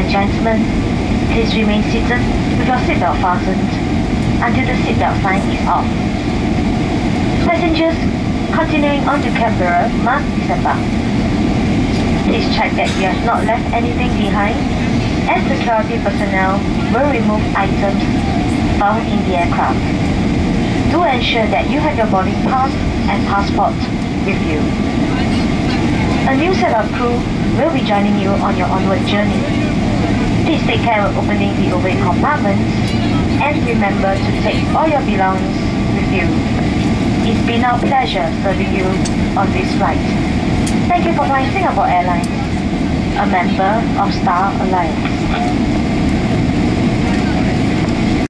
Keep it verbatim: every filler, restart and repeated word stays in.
gentlemen, please remain seated with your seatbelt fastened until the seatbelt sign is off. Passengers continuing on to Canberra must disembark. Please check that you have not left anything behind, as security personnel will remove items found in the aircraft. Do ensure that you have your boarding pass and passport with you. A new set of crew will be joining you on your onward journey. Please take care of opening the overhead compartments and remember to take all your belongings with you. It's been our pleasure serving you on this flight. Thank you for flying Singapore Airlines, a member of Star Alliance.